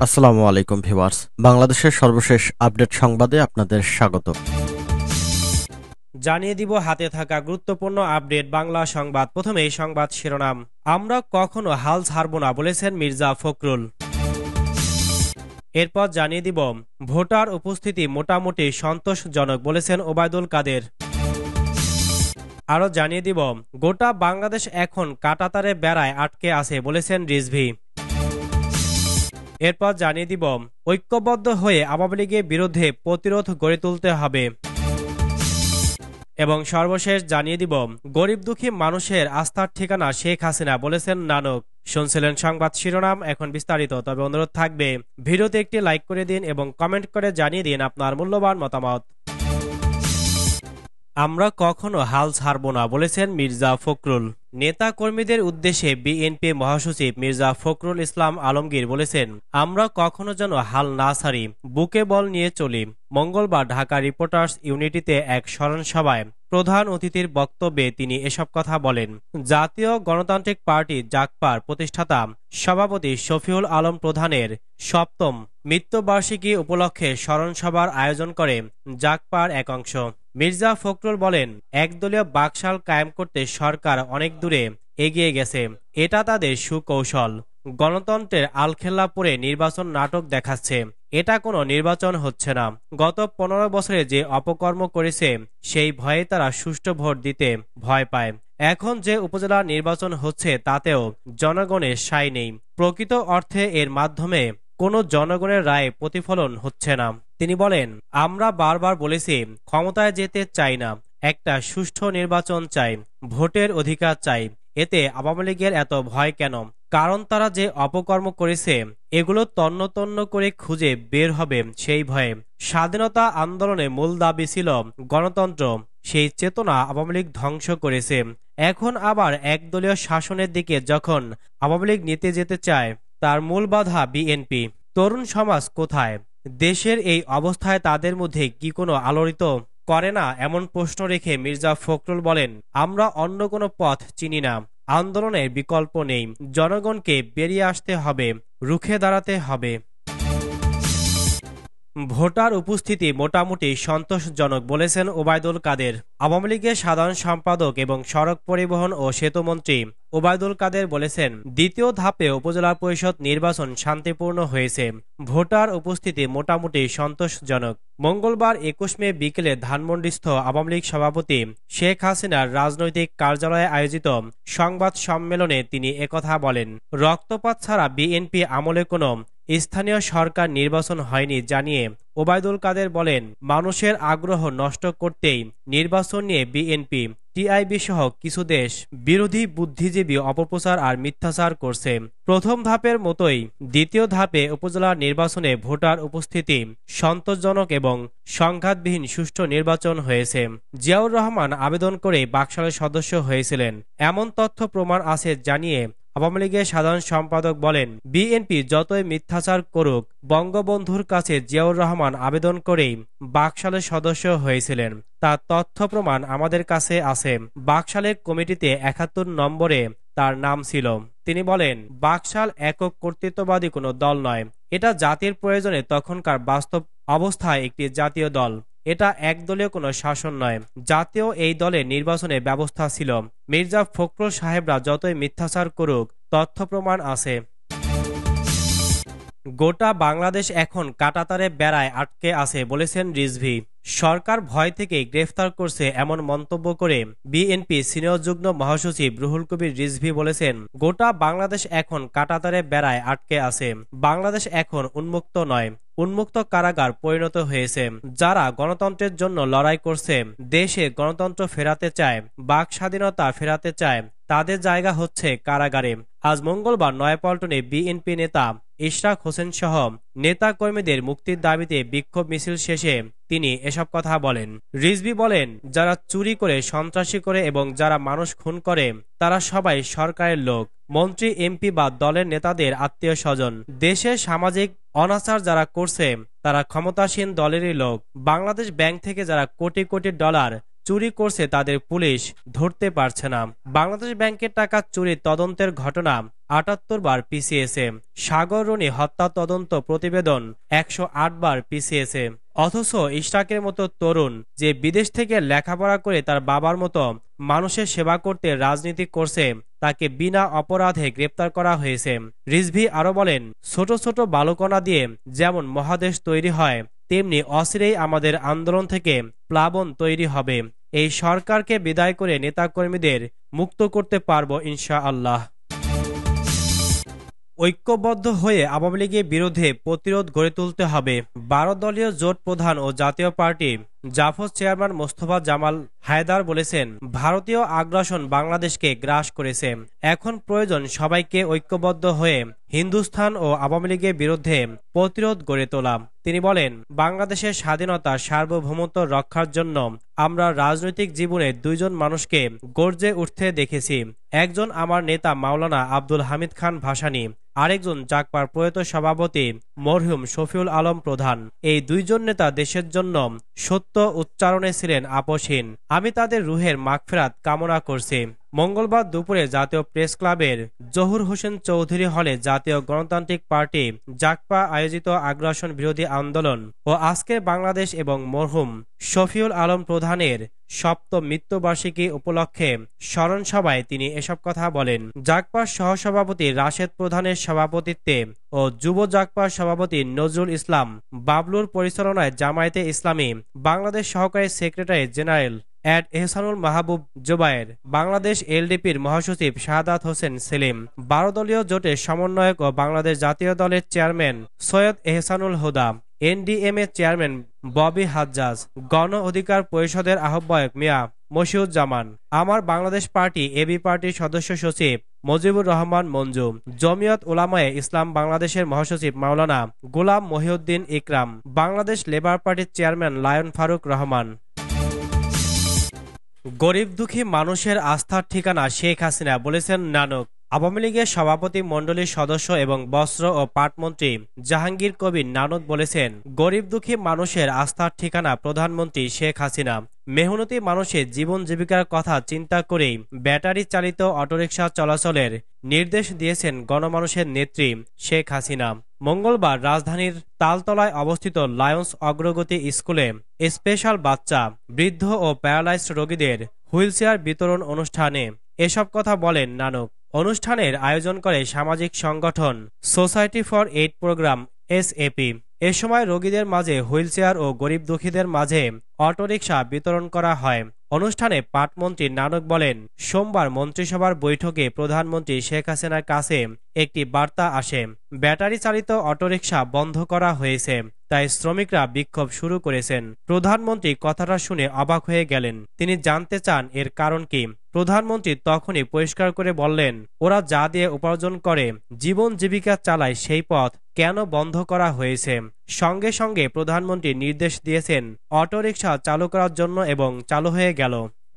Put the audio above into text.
আসসালামু আলাইকুম ভিউয়ার্স, বাংলাদেশের সর্বশেষ আপডেট সংবাদে আপনাদের স্বাগত। জানিয়ে দিব হাতে থাকা গুরুত্বপূর্ণ আপডেট বাংলা সংবাদ। প্রথমে এই সংবাদ শিরোনাম। আমরা কখনো হাল ছাড়ব না বলেছেন মির্জা ফখরুল। এরপর জানিয়ে দিব ভোটার উপস্থিতি মোটামুটি সন্তোষজনক বলেছেন ওবায়দুল কাদের। আরও জানিয়ে দিব গোটা বাংলাদেশ এখন কাঁটাতারে বেড়ায় আটকে আছে বলেছেন রিজভী। এরপর জানিয়ে দিব ঐক্যবদ্ধ হয়ে আওয়ামী লীগের বিরুদ্ধে প্রতিরোধ গড়ে তুলতে হবে। এবং সর্বশেষ জানিয়ে দিব গরিব দুঃখী মানুষের আস্থার ঠিকানা শেখ হাসিনা বলেছেন নানক। শুনছিলেন সংবাদ শিরোনাম, এখন বিস্তারিত। তবে অনুরোধ থাকবে ভিডিওতে একটি লাইক করে দিন এবং কমেন্ট করে জানিয়ে দিন আপনার মূল্যবান মতামত। আমরা কখনো হাল ছাড়ব না বলেছেন মির্জা ফখরুল। নেতা কর্মীদের উদ্দেশ্যে বিএনপি মহাসচিব মির্জা ফখরুল ইসলাম আলমগীর বলেছেন, আমরা কখনো যেন হাল না ছাড়ি, বুকে বল নিয়ে চলি। মঙ্গলবার ঢাকা রিপোর্টার্স ইউনিটিতে এক স্মরণ সভায় প্রধান অতিথির বক্তব্যে তিনি এসব কথা বলেন। জাতীয় গণতান্ত্রিক পার্টি জাগপার প্রতিষ্ঠাতা সভাপতি শফিউল আলম প্রধানের ৭ম মৃত্যুবার্ষিকী উপলক্ষে স্মরণ সভার আয়োজন করে জাগপার এক অংশ। মির্জা ফখরুল বলেন, একদলীয় বাকশাল কায়েম করতে সরকার অনেক দূরে এগিয়ে গেছে, এটা তাদের সুকৌশল। গণতন্ত্রের আলখেল্লা পরে নির্বাচন নাটক দেখাচ্ছে, এটা কোনো নির্বাচন হচ্ছে না। গত ১৫ বছরে যে অপকর্ম করেছে সেই ভয়ে তারা সুষ্ঠু ভোট দিতে ভয় পায়। এখন যে উপজেলা নির্বাচন হচ্ছে তাতেও জনগণের সায় নেই। প্রকৃত অর্থে এর মাধ্যমে কোনো জনগণের রায়ে প্রতিফলন হচ্ছে না। তিনি বলেন, আমরা বারবার বলেছি ক্ষমতায় যেতে চাই না, একটা সুষ্ঠু নির্বাচন চাই, ভোটের অধিকার চাই। এতে আওয়ামী লীগের এত ভয় কেন? কারণ তারা যে অপকর্ম করেছে এগুলো তন্ন তন্ন করে খুঁজে বের হবে সেই ভয়ে। স্বাধীনতা আন্দোলনে মূল দাবি ছিল গণতন্ত্র, সেই চেতনা আওয়ামী লীগ ধ্বংস করেছে। এখন আবার একদলীয় শাসনের দিকে যখন আওয়ামী লীগ নিতে যেতে চায়, তার মূল বাধা বিএনপি। তরুণ সমাজ কোথায়? দেশের এই অবস্থায় তাদের মধ্যে কি কোনো আলোড়িত করে না? এমন প্রশ্ন রেখে মির্জা ফখরুল বলেন, আমরা অন্য কোনো পথ চিনি না। আন্দোলনের বিকল্প নেই, জনগণকে বেরিয়ে আসতে হবে, রুখে দাঁড়াতে হবে। ভোটার উপস্থিতি মোটামুটি সন্তোষজনক বলেছেন ওবায়দুল কাদের। আওয়ামী লীগের সাধারণ সম্পাদক এবং সড়ক পরিবহন ও সেতুমন্ত্রী ওবায়দুল কাদের বলেছেন, দ্বিতীয় ধাপে উপজেলা পরিষদ নির্বাচন শান্তিপূর্ণ হয়েছে, ভোটার উপস্থিতি মোটামুটি সন্তোষজনক। মঙ্গলবার ২১ মে বিকেলে ধানমন্ডিস্থ আওয়ামী লীগ সভাপতি শেখ হাসিনার রাজনৈতিক কার্যালয়ে আয়োজিত সংবাদ সম্মেলনে তিনি একথা বলেন। রক্তপাত ছাড়া বিএনপি আমলে কোনো স্থানীয় সরকার নির্বাচন হয়নি জানিয়ে ওবায়দুল কাদের বলেন, মানুষের আগ্রহ নষ্ট করতেই নির্বাচন নিয়ে বিএনপি, টিআইবি সহ কিছু দেশ বিরোধী বুদ্ধিজীবী অপপ্রচার আর মিথ্যাচার করছে। প্রথম ধাপের মতোই দ্বিতীয় ধাপে উপজেলা নির্বাচনে ভোটার উপস্থিতি সন্তোষজনক এবং সংঘাতবিহীন সুষ্ঠু নির্বাচন হয়েছে। জিয়াউর রহমান আবেদন করে বাকশালের সদস্য হয়েছিলেন, এমন তথ্য প্রমাণ আছে জানিয়ে আওয়ামী লীগের সাধারণ সম্পাদক বলেন, বিএনপি যতই মিথ্যাচার করুক, বঙ্গবন্ধুর কাছে জিয়াউর রহমান আবেদন করেই বাকশালের সদস্য হয়েছিলেন, তার তথ্য প্রমাণ আমাদের কাছে আছে। বাকশালের কমিটিতে ৭১ নম্বরে তার নাম ছিল। তিনি বলেন, বাকশাল একক কর্তৃত্ববাদী কোনো দল নয়, এটা জাতির প্রয়োজনে তখনকার বাস্তব অবস্থায় একটি জাতীয় দল। এটা একদলীয় কোনো শাসন নয়। জাতীয় এই দলের নির্বাচনে ব্যবস্থা ছিল। মির্জা ফখরুল সাহেবরা যতই মিথ্যাচার করুক, তথ্য প্রমাণ আছে। গোটা বাংলাদেশ এখন কাঁটাতারে বেড়ায় আটকে আছে বলেছেন রিজভী। সরকার ভয় থেকে গ্রেফতার করছে এমন মন্তব্য করে বিএনপি সিনিয়র যুগ্ম মহাসচিব রুহুল কবির রিজভী বলেছেন, গোটা বাংলাদেশ এখন কাঁটাতারে বেড়ায় আটকে আছে। বাংলাদেশ এখন উন্মুক্ত নয়, উন্মুক্ত কারাগার পরিণত হয়েছে। যারা গণতন্ত্রের জন্য লড়াই করছে, দেশে গণতন্ত্র ফেরাতে চায়, বাক স্বাধীনতা ফেরাতে চায়, তাদের জায়গা হচ্ছে কারাগারে। আজ মঙ্গলবার নয়াপল্টনে বিএনপি নেতা ইশরাক হোসেন সহ নেতা কর্মীদের মুক্তির দাবিতে বিক্ষোভ মিছিল শেষে তিনি এসব কথা বলেন। রিজভী বলেন, যারা চুরি করে, সন্ত্রাসী করে এবং যারা মানুষ খুন করে তারা সবাই সরকারের লোক, মন্ত্রী, এমপি বা দলের নেতাদের আত্মীয় স্বজন। দেশের সামাজিক অনাচার যারা করছে তারা ক্ষমতাসীন দলেরই লোক। বাংলাদেশ ব্যাংক থেকে যারা কোটি কোটি ডলার চুরি করছে তাদের পুলিশ ধরতে পারছে না। বাংলাদেশ ব্যাংকের টাকা চুরির তদন্তের ঘটনা 78 বার পিছিয়েছে। সাগর রুনি হত্যা তদন্ত প্রতিবেদন 108 বার পিছিয়েছে। অথচ ইশরাকের মতো তরুণ, যে বিদেশ থেকে লেখাপড়া করে তার বাবার মতো মানুষের সেবা করতে রাজনীতি করছে, তাকে বিনা অপরাধে গ্রেপ্তার করা হয়েছে। রিজভী আরো বলেন, ছোট ছোট বালুকণা দিয়ে যেমন মহাদেশ তৈরি হয়, তেমনি অচিরেই আমাদের আন্দোলন থেকে প্লাবন তৈরি হবে। এই সরকারকে বিদায় করে নেতাকর্মীদের মুক্ত করতে পারবো ইনশাআল্লাহ। ঐক্যবদ্ধ হয়ে আওয়ামী লীগের বিরুদ্ধে প্রতিরোধ গড়ে তুলতে হবে। 12 দলীয় জোট প্রধান ও জাতীয় পার্টি জাফর চেয়ারম্যান মোস্তফা জামাল হায়দার বলেছেন, ভারতীয় আগ্রাসন বাংলাদেশকে গ্রাস করেছে। এখন প্রয়োজন সবাইকে ঐক্যবদ্ধ হয়ে হিন্দুস্তান ও আওয়ামী লীগের বিরুদ্ধে প্রতিরোধ গড়ে তোলা। তিনি বলেন, বাংলাদেশের স্বাধীনতা সার্বভৌমত্ব রক্ষার জন্য আমরা রাজনৈতিক জীবনে দুইজন মানুষকে গর্জে উঠতে দেখেছি। একজন আমার নেতা মাওলানা আব্দুল হামিদ খান ভাসানী, আরেকজন জাগপার প্রয়াত সভাপতি মরহুম শফিউল আলম প্রধান। এই দুইজন নেতা দেশের জন্য সত্য উচ্চারণে ছিলেন আপোষহীন। আমি তাদের রুহের মাগফিরাত কামনা করছি। মঙ্গলবার দুপুরে জাতীয় প্রেস ক্লাবের জহুর হোসেন চৌধুরী হলে জাতীয় গণতান্ত্রিক পার্টি জাগপা আয়োজিত আগ্রাসন বিরোধী আন্দোলন ও আজকের বাংলাদেশ এবং মরহুম শফিউল আলম প্রধানের সপ্তম মৃত্যুবার্ষিকী উপলক্ষে স্মরণ সভায় তিনি এসব কথা বলেন। জাগপার সহসভাপতি রাশেদ প্রধানের সভাপতিত্বে ও যুব জাগপার সভাপতি নজরুল ইসলাম বাবলুর পরিচালনায় জামায়াতে ইসলামী বাংলাদেশ সহকারী সেক্রেটারি জেনারেল অ্যাড এহসানুল মাহবুব জোবায়ের, বাংলাদেশ এলডিপির মহাসচিব শাহাদাত হোসেন সেলিম, 12 দলীয় জোটের সমন্বয়ক ও বাংলাদেশ জাতীয় দলের chairman Syed Ehsanul Huda, NDMA chairman Bobby Hajjaj, গণ অধিকার পরিষদের আহ্বায়ক মিয়া মশিউজ্জামান, আমার বাংলাদেশ পার্টি এবি পার্টির সদস্য সচিব মুজিবুর রহমান মঞ্জু, জমিয়ত উলামায়ে ইসলাম বাংলাদেশের মহাসচিব মাওলানা গোলাম মহিউদ্দিন ইকরাম, বাংলাদেশ লেবার পার্টির চেয়ারম্যান লায়ন ফারুক রহমান। গরিব দুঃখী মানুষের আস্থার ঠিকানা শেখ হাসিনা, বলেছেন নানক। আওয়ামী লীগের সভাপতি মণ্ডলীর সদস্য এবং বস্ত্র ও পাটমন্ত্রী জাহাঙ্গীর কবির নানক বলেছেন, গরিব দুঃখী মানুষের আস্থার ঠিকানা প্রধানমন্ত্রী শেখ হাসিনা। মেহনতি মানুষের জীবন জীবিকার কথা চিন্তা করেই ব্যাটারি চালিত অটোরিকশা চলাচলের নির্দেশ দিয়েছেন গণমানুষের নেত্রী শেখ হাসিনা। মঙ্গলবার রাজধানীর তালতলায় অবস্থিত লায়ন্স অগ্রগতি স্কুলে স্পেশাল বাচ্চা, বৃদ্ধ ও প্যারালাইজড রোগীদের হুইলচেয়ার বিতরণ অনুষ্ঠানে এসব কথা বলেন নানক। অনুষ্ঠানের আয়োজন করে সামাজিক সংগঠন society for aid programme SAP। এ সময় রোগীদের মাঝে হুইলচেয়ার ও গরিব দুঃখীদের মাঝে অটোরিকশা বিতরণ করা হয়। অনুষ্ঠানে পাটমন্ত্রী নানক বলেন, সোমবার মন্ত্রিসভার বৈঠকে প্রধানমন্ত্রী শেখ হাসিনার কাছে একটি বার্তা আসে, ব্যাটারি চালিত অটোরিকশা বন্ধ করা হয়েছে, তাই শ্রমিকরা বিক্ষোভ শুরু করেছেন। প্রধানমন্ত্রী কথাটা শুনে অবাক হয়ে গেলেন। তিনি জানতে চান এর কারণ কি। প্রধানমন্ত্রী তখনই পরিষ্কার করে বললেন, ওরা যা দিয়ে উপার্জন করে জীবন জীবিকা চালায়, সেই পথ কেন বন্ধ করা হয়েছে। সঙ্গে সঙ্গে প্রধানমন্ত্রী নির্দেশ দিয়েছেন অটোরিকশা চালু করার জন্য এবং চালু হয়ে গেল।